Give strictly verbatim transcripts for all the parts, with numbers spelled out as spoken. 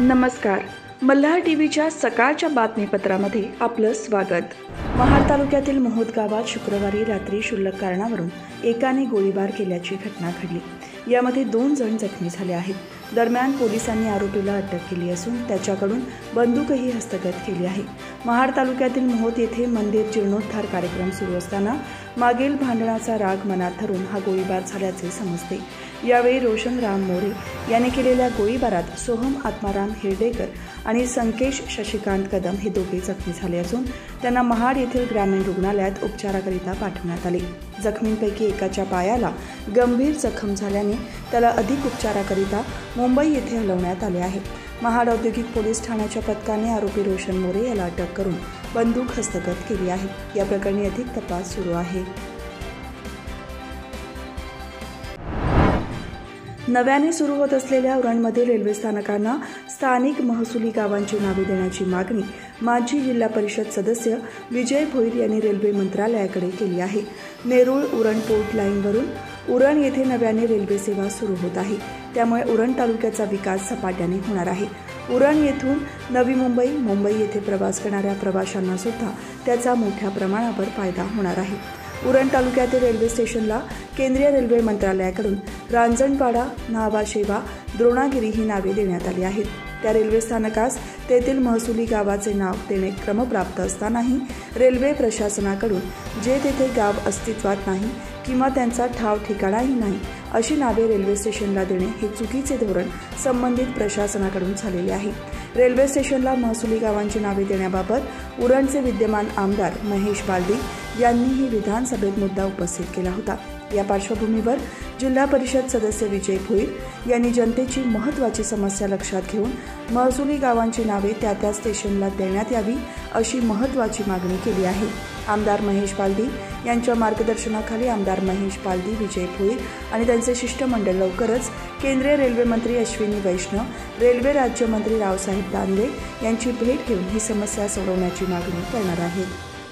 नमस्कार. मल्हार टीव्हीच्या सकाळच्या बातमीपत्रामध्ये आपलं स्वागत. महाड तालुक्यातील मोहोद गावात शुक्रवारी रात्री क्षुल्लक कारणावरून एकाने गोळीबार केल्याची घटना घडली. यामध्ये दोन जण जखमी झाले आहेत. दरम्यान पोलिसांनी आरोपीला अटक केली असून त्याच्याकडून बंदूकही हस्तगत केली आहे. महाड तालुक्यातील मोहोद येथे मंदिर जीर्णोद्धार कार्यक्रम सुरू असताना मागील भांडणाचा राग मनात धरून हा गोळीबार झाल्याचे समजते. यावेळी रोशनराम मोरे याने केलेल्या गोळीबारात सोहम आत्माराम हिरडेकर आणि संकेश शशिकांत कदम हे दोघे जखमी झाले असून त्यांना महाड येथील ग्रामीण रुग्णालयात उपचाराकरिता पाठवण्यात आले. जखमींपैकी एकाच्या पायाला गंभीर जखम झाल्याने त्याला अधिक उपचाराकरिता मुंबई येथे हलवण्यात आले आहे. महाड औद्योगिक पोलीस ठाण्याच्या पथकाने आरोपी रोशन मोरे याला अटक करून बंदूक हस्तगत केली आहे. या प्रकरणी अधिक तपास सुरू आहे. नव्याने सुरू होत असलेल्या उरणमध्ये रेल्वे स्थानकांना स्थानिक महसुली गावांची नावे देण्याची मागणी माजी जिल्हा परिषद सदस्य विजय भोईर यांनी रेल्वे मंत्रालयाकडे केली आहे. नेरूळ उरण पोर्ट लाईनवरून उरण येथे नव्याने रेल्वे सेवा सुरू होत आहे. त्यामुळे उरण तालुक्याचा विकास झपाट्याने होणार आहे. उरण येथून नवी मुंबई मुंबई येथे प्रवास करणाऱ्या प्रवाशांना सुद्धा त्याचा मोठ्या प्रमाणावर फायदा होणार आहे. उरण तालुक्यातील रेल्वे स्टेशनला केंद्रीय रेल्वे मंत्रालयाकडून रांजणपाडा, न्हावाशेवा, द्रोणागिरी ही नावे देण्यात आली आहेत. त्या रेल्वे स्थानकास तेथील महसुली गावाचे नाव देणे क्रमप्राप्त असतानाही रेल्वे प्रशासनाकडून जे तेथे गाव अस्तित्वात नाही किंवा त्यांचा ठाव ठिकाणाही नाही अशी नावे रेल्वे स्टेशनला देणे हे चुकीचे धोरण संबंधित प्रशासनाकडून झालेले आहे. रेल्वे स्टेशनला महसुली गावांची नावे देण्याबाबत उरणचे विद्यमान आमदार महेश बालदी यांनीही विधानसभेत मुद्दा उपस्थित केला होता. या पार्श्वभूमीवर जिल्हा परिषद सदस्य विजय भोईर यांनी जनतेची महत्त्वाची समस्या लक्षात घेऊन महसुली गावांची नावे त्या त्या स्टेशनला देण्यात यावी अशी महत्त्वाची मागणी केली आहे. आमदार महेश बालदी यांच्या मार्गदर्शनाखाली आमदार महेश बालदी, विजय भोईर आणि त्यांचे शिष्टमंडळ लवकरच केंद्रीय रेल्वे मंत्री अश्विनी वैष्णव, रेल्वे राज्यमंत्री रावसाहेब दानवे यांची भेट घेऊन ही समस्या सोडवण्याची मागणी करणार आहेत.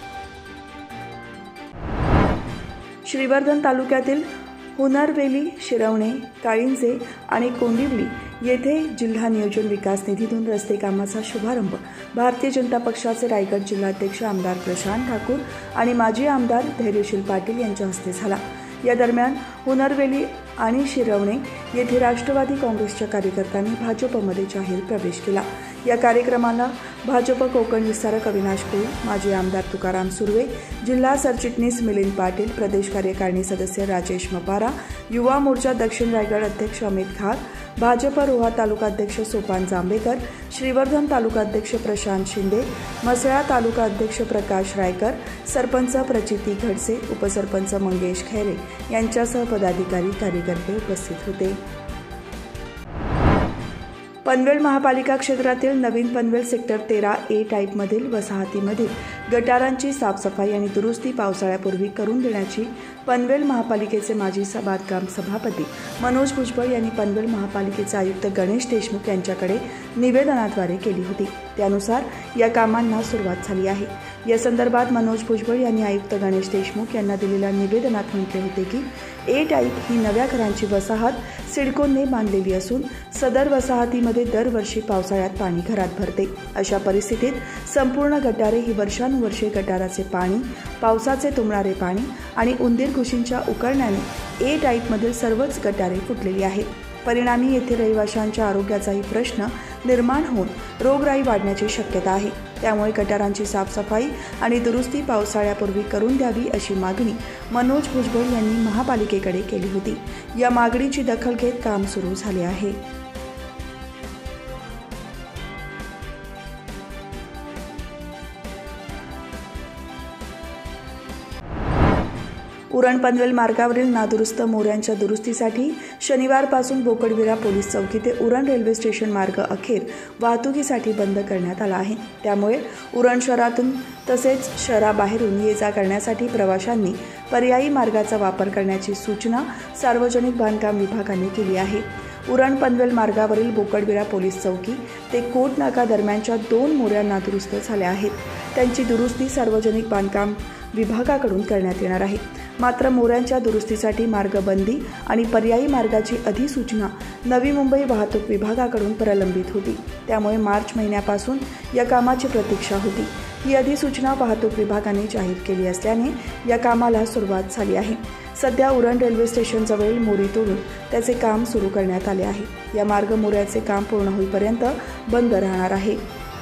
श्रीवर्धन तालुक्यातील हुनरवेली, शिरवणे, काळिंजे आणि कोंडिवली येथे जिल्हा नियोजन विकास निधीतून रस्ते कामाचा शुभारंभ भारतीय जनता पक्षाचे रायगड जिल्हाध्यक्ष आमदार प्रशांत ठाकूर आणि माजी आमदार धैर्यशील पाटील यांच्या हस्ते झाला. या दरम्यान हुनरवेली आणि शिरवणे येथे राष्ट्रवादी काँग्रेसच्या कार्यकर्त्यांनी भाजपमध्ये जाहीर प्रवेश केला. या कार्यक्रमाला भाजप कोकण विस्तारक अविनाश कोळी, माजी आमदार तुकाराम सुर्वे, जिल्हा सरचिटणीस मिलिंद पाटील, प्रदेश कार्यकारिणी सदस्य राजेश मपारा, युवा मोर्चा दक्षिण रायगड अध्यक्ष अमित खार, भाजप रोहा तालुकाध्यक्ष सोपान जांभेकर, श्रीवर्धन तालुकाध्यक्ष प्रशांत शिंदे, मसळा तालुका अध्यक्ष प्रकाश रायकर, सरपंच प्रचिती खडसे, उपसरपंच मंगेश खैरे यांच्यासह पदाधिकारी कार्यकर्ते उपस्थित होते. पनवेल महापालिका क्षेत्रातील नवीन पनवेल सेक्टर तेरा ए टाईपमधील वसाहतीमधील गटारांची साफसफाई आणि दुरुस्ती पावसाळ्यापूर्वी करून देण्याची पनवेल महापालिकेचे माजी बांधकाम सभापती मनोज भुजबळ यांनी पनवेल महापालिकेचे आयुक्त गणेश देशमुख यांच्याकडे निवेदनाद्वारे केली होती. त्यानुसार या कामांना सुरुवात झाली आहे. या संदर्भात मनोज भुजबळ यांनी आयुक्त गणेश देशमुख यांना दिलेल्या निवेदनात म्हटले होते की ए टाईप ही नव्या घरांची वसाहत सिडकोने बांधलेली असून सदर वसाहतीमध्ये दरवर्षी पावसाळ्यात पाणी घरात भरते. अशा परिस्थितीत संपूर्ण गटारे ही वर्षानुवर्षे गटाराचे पाणी, पावसाचे तुंबणारे पाणी आणि उंदीर घुशींच्या उकळण्याने ए टाईपमधील सर्वच गटारे फुटलेली आहेत. परिणामी येथे रहिवाशांच्या आरोग्याचाही प्रश्न निर्माण होऊन रोगराई वाढण्याची शक्यता आहे. त्यामुळे गटारांची साफसफाई आणि दुरुस्ती पावसाळ्यापूर्वी करून द्यावी अशी मागणी मनोज भुजबळ यांनी महापालिकेकडे केली होती. या मागणीची दखल घेत काम सुरू झाले आहे. उरण पनवेल मार्गावरील नादुरुस्त मोऱ्यांच्या दुरुस्तीसाठी शनिवारपासून बोकडविरा पोलीस चौकी ते उरण रेल्वे स्टेशन मार्ग अखेर वाहतुकीसाठी बंद करण्यात आला आहे. त्यामुळे उरण शहरातून तसेच शहराबाहेरून ये जा करण्यासाठी प्रवाशांनी पर्यायी मार्गाचा वापर करण्याची सूचना सार्वजनिक बांधकाम विभागाने केली आहे. उरण पनवेल मार्गावरील बोकडविरा पोलीस चौकी ते कोट नाका दरम्यानच्या दोन मोऱ्या नादुरुस्त झाल्या आहेत. त्यांची दुरुस्ती सार्वजनिक बांधकाम विभागाकडून करण्यात येणार आहे. मात्र मोऱ्यांच्या दुरुस्तीसाठी मार्गबंदी आणि पर्यायी मार्गाची अधिसूचना नवी मुंबई वाहतूक विभागाकडून प्रलंबित होती। त्यामुळे मार्च महिन्यापासून या कामाची प्रतीक्षा होती। ही अधिसूचना वाहतूक विभागाने जाहीर केली असल्याने या कामाला सुरुवात झाली आहे। सध्या उरण रेल्वे स्टेशनजवळील मोरी तोडून त्याचे काम सुरू करण्यात आले आहे। या मार्ग मोऱ्याचे काम पूर्ण होईपर्यंत बंद राहणार आहे।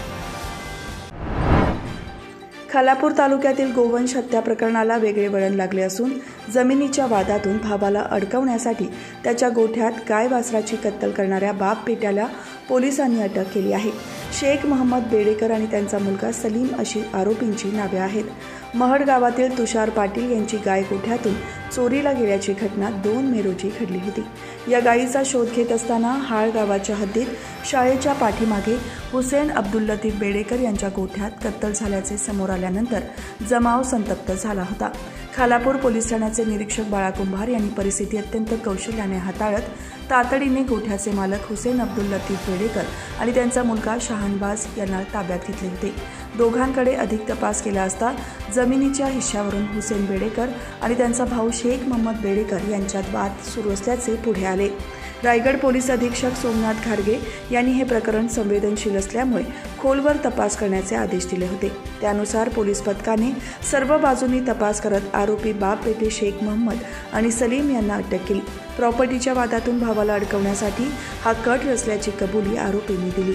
खालापूर तालुक्यातील गोवंश हत्या प्रकरणाला वेगळे वळण लागले असून जमिनीच्या वादातून भावाला अडकवण्यासाठी त्याच्या गोठ्यात गाय वासराची कत्तल करणाऱ्या बाप पेट्याला पोलिसांनी अटक केली आहे। शेख मोहम्मद बेडेकर आणि त्यांचा मुलगा सलीम अशी आरोपींची नावे आहेत। महड गावातील तुषार पाटील यांची गाय गोठ्यातून चोरीला गेल्याची घटना दोन मे रोजी घडली होती। या गायीचा शोध घेत असताना हाळ गावाच्या हद्दीत शाळेच्या पाठीमागे हुसेन अब्दुल लतीफ बेडेकर यांच्या गोठ्यात कत्तल झाल्याचे समोर आल्यानंतर जमाव संतप्त झाला होता। खालापूर पोलीस ठाण्याचे निरीक्षक बाळा कुंभार यांनी परिस्थिती अत्यंत कौशल्याने हाताळत तातडीने गोठ्याचे मालक हुसेन अब्दुल लतीफ बेडेकर आणि त्यांचा मुलगा शहानबाज यांना ताब्यात घेतले होते। दोघांकडे अधिक तपास केला असता जमिनीच्या हिश्श्यावरून हुसेन बेडेकर आणि त्यांचा भाऊ शेख मोहम्मद बेडेकर यांच्यात वाद सुरू असल्याचे पुढे आले। रायगड पोलीस अधीक्षक सोमनाथ घारगे यांनी हे प्रकरण संवेदनशील असल्यामुळे खोलवर तपास करण्याचे आदेश दिले होते। त्यानुसार पोलीस पथकाने सर्व बाजूंनी तपास करत आरोपी बाप पेटे शेख मोहम्मद आणि सलीम यांना अटक केली। प्रॉपर्टीच्या वादातून भावाला अडकवण्यासाठी हा कट रचल्याची कबुली आरोपींनी दिली।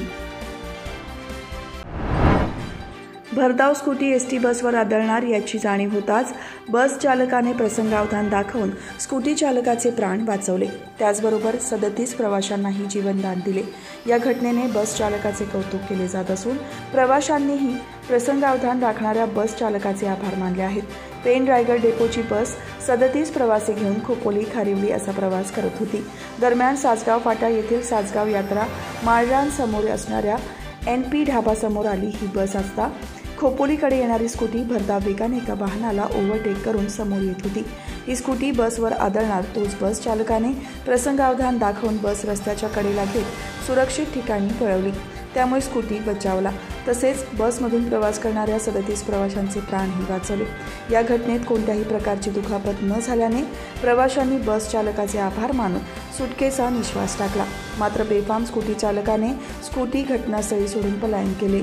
भरधाव स्कूटी एसटी बसवर आदळणार याची जाणीव होताच बस चालकाने प्रसंगावधान दाखवून स्कूटी चालकाचे प्राण वाचवले। त्याचबरोबर सदतीस प्रवाशांनाही जीवनदान दिले। या घटनेने बस चालकाचे कौतुक केले जात असून प्रवाशांनीही प्रसंगावधान राखणाऱ्या बस चालकाचे आभार मानले आहेत। पेण रायगड डेपोची बस सदतीस प्रवासी घेऊन खोपोली खारिवली असा प्रवास करत होती। दरम्यान सासगाव फाटा येथील सासगाव यात्रा माळरान समोर असणाऱ्या एन पी ढाबासमोर आली। ही बस असता खोपोलीकडे येणारी स्कूटी भरधाव वेगाने एका वाहनाला ओव्हरटेक करून समोर येत होती। ही स्कूटी बसवर आदळणार तोच बस चालकाने प्रसंगावधान दाखवून बस रस्त्याच्या कडेला घेत सुरक्षित ठिकाणी पळवली। त्यामुळे स्कूटी बचावला तसेच बसमधून प्रवास करणाऱ्या सदतीस प्रवाशांचे प्राणही वाचवले। या घटनेत कोणत्याही प्रकारची दुखापत न झाल्याने प्रवाशांनी बस चालकाचे आभार मानून सुटकेचा निश्वास टाकला। मात्र बेफाम स्कूटी चालकाने स्कूटी घटनास्थळी सोडून पलायन केले।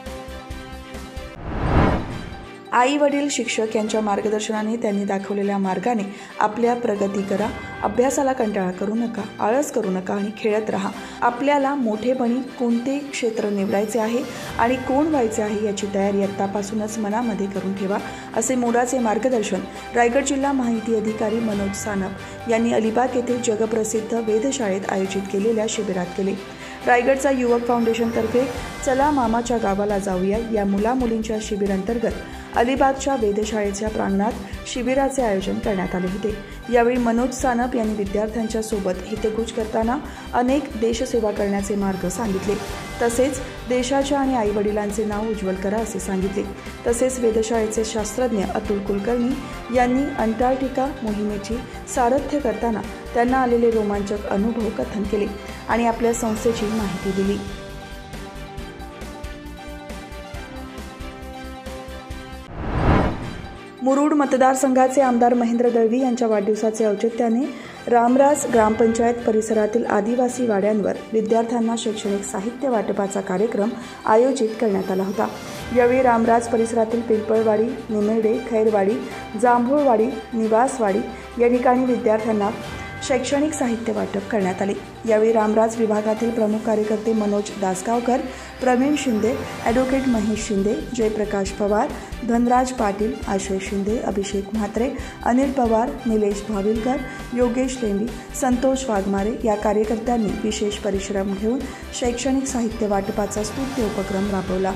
आई वडील शिक्षक यांच्या मार्गदर्शनाने त्यांनी दाखवलेल्या मार्गाने आपल्या प्रगती करा। अभ्यासाला कंटाळा करू नका, आळस करू नका आणि खेळत राहा। आपल्याला मोठेपणी कोणते क्षेत्र निवडायचे आहे आणि कोण व्हायचे आहे याची तयारी आत्तापासूनच मनामध्ये करून ठेवा, असे मोराचे मार्गदर्शन रायगड जिल्हा माहिती अधिकारी मनोज सानप यांनी अलिबाग येथील जगप्रसिद्ध वेधशाळेत आयोजित केलेल्या शिबिरात केले। रायगडचा युवक फाउंडेशनतर्फे चला मामाच्या गावाला जाऊया या मुला मुलींच्या शिबिरांतर्गत अलिबागच्या वेधशाळेच्या प्रांगणात शिबिराचे आयोजन करण्यात आले होते। यावेळी मनोज सानप यांनी विद्यार्थ्यांच्या सोबत हितगुज करताना अनेक देशसेवा करण्याचे मार्ग सांगितले। तसेच देशाच्या आणि आई वडिलांचे नाव उज्ज्वल करा असे सांगितले। तसेच वेधशाळेचे शास्त्रज्ञ अतुल कुलकर्णी यांनी अंटार्क्टिका मोहिमेची सारथ्य करताना त्यांना आलेले रोमांचक अनुभव कथन केले आणि आपल्या संस्थेची माहिती दिली। मुरुड मतदारसंघाचे आमदार महेंद्र दळवी यांच्या वाढदिवसाचे औचित्याने रामराज ग्रामपंचायत परिसरातील आदिवासी वाड्यांवर विद्यार्थ्यांना शैक्षणिक साहित्य वाटपाचा कार्यक्रम आयोजित करण्यात आला होता। यावेळी रामराज परिसरातील पिंपळवाडी, निमेडे, खैरवाडी, जांभूळवाडी, निवासवाडी या ठिकाणी विद्यार्थ्यांना शैक्षणिक साहित्य वाटप करण्यात आले। यावेळी रामराज विभागातील प्रमुख कार्यकर्ते मनोज दासगावकर, प्रवीण शिंदे, ॲडव्होकेट महेश शिंदे, जयप्रकाश पवार, धनराज पाटील, आशय शिंदे, अभिषेक म्हात्रे, अनिल पवार, निलेश भाविलकर, योगेश लेंडी, संतोष वाघमारे या कार्यकर्त्यांनी विशेष परिश्रम घेऊन शैक्षणिक साहित्य वाटपाचा स्तुत्य उपक्रम राबवला।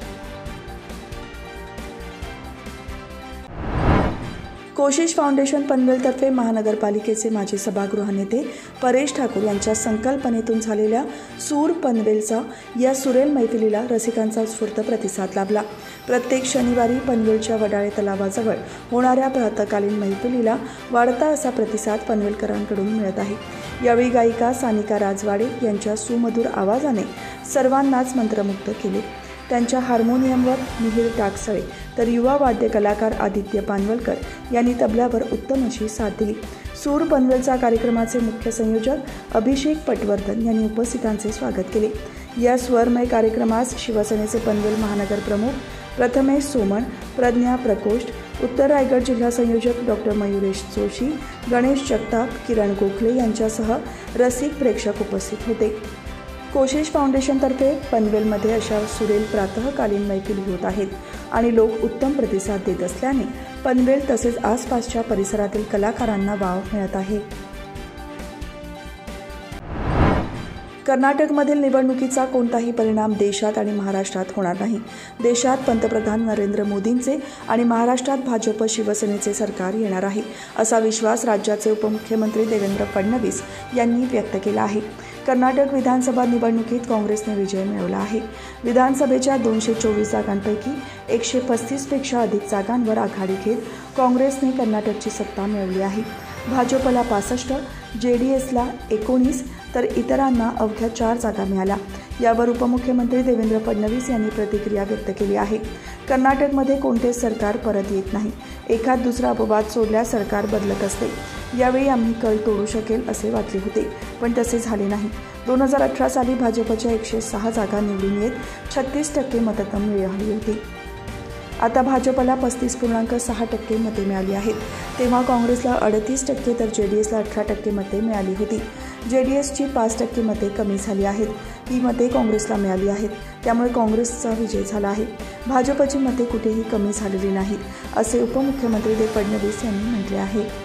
कोशिश फाउंडेशन पनवेलतर्फे महानगरपालिकेचे माजी सभागृह नेते परेश ठाकूर यांच्या संकल्पनेतून झालेल्या सूर पनवेलचा या सुरेल मैफिलीला रसिकांचा उत्स्फूर्त प्रतिसाद लाभला। प्रत्येक शनिवारी पनवेलच्या वडाळे तलावाजवळ होणाऱ्या प्रातःकालीन मैफिलीला वाढता असा प्रतिसाद पनवेलकरांकडून मिळत आहे। यावेळी गायिका सानिका राजवाडे यांच्या सुमधुर आवाजाने सर्वांनाच मंत्रमुग्ध केले। त्यांच्या हार्मोनियमवर मिहिर टाकसळे तर युवा वाद्य कलाकार आदित्य पानवलकर यांनी तबल्यावर उत्तम अशी साथ दिली। सूर पनवेलचा कार्यक्रमाचे मुख्य संयोजक अभिषेक पटवर्धन यांनी उपस्थितांचे स्वागत केले। या स्वरमय कार्यक्रमास शिवसेनेचे पनवेल महानगर प्रमुख प्रथमेश सोमण, प्रज्ञा प्रकोष्ठ, उत्तर रायगड जिल्हा संयोजक डॉक्टर मयुरेश जोशी, गणेश जगताप, किरण गोखले यांच्यासह रसिक प्रेक्षक उपस्थित होते। कोशिश फाउंडेशनतर्फे पनवेलमध्ये अशा सुरेल प्रातःकालीन मैफिली होत आहेत आणि लोक उत्तम प्रतिसाद देत असल्याने पनवेल तसेच आसपासच्या परिसरातील कलाकारांना वाव मिळत आहे। कर्नाटकमधील निवडणुकीचा कोणताही परिणाम देशात आणि महाराष्ट्रात होणार नाही। देशात पंतप्रधान नरेंद्र मोदींचे आणि महाराष्ट्रात भाजप शिवसेनेचे सरकार येणार आहे, असा विश्वास राज्याचे उपमुख्यमंत्री देवेंद्र फडणवीस यांनी व्यक्त केला आहे। कर्नाटक विधानसभा निवडणुकीत काँग्रेसने विजय मिळवला आहे। विधानसभेच्या दोनशे चोवीस जागांपैकी एकशे पस्तीसपेक्षा अधिक जागांवर आघाडी घेत काँग्रेसने कर्नाटकची सत्ता मिळवली आहे। भाजपला पासष्ट, जे डी एसला एकोणीस तर इतरांना अवघ्या चार जागा मिळाल्या। यावर उपमुख्यमंत्री देवेंद्र फडणवीस यांनी प्रतिक्रिया व्यक्त केली आहे। कर्नाटकमध्ये कोणतेच सरकार परत येत नाही। एखाद दुसरा अपवाद सोडल्यास सरकार बदलत असते। यावेळी आम्ही कल तोडू शकेल असे वाटले होते, पण तसे झाले नाही। दोन हजार अठरा साली भाजपच्या एकशे सहा जागा निवडून येत छत्तीस टक्के मतदान मिळाली होती। आता भाजपला पस्तीस पूर्णांक सहा टक्के मते मिळाली आहेत। तेव्हा काँग्रेसला अडतीस टक्के तर जे डी एसला अठरा टक्के मते मिळाली होती। जे डी एसची पाच टक्के मते कमी झाली आहेत। ही मते काँग्रेसला मिळाली आहेत, त्यामुळे काँग्रेसचा विजय झाला आहे। भाजपची मते कुठेही कमी झालेली नाहीत, असे उपमुख्यमंत्री देवेंद्र फडणवीस यांनी म्हटले आहे।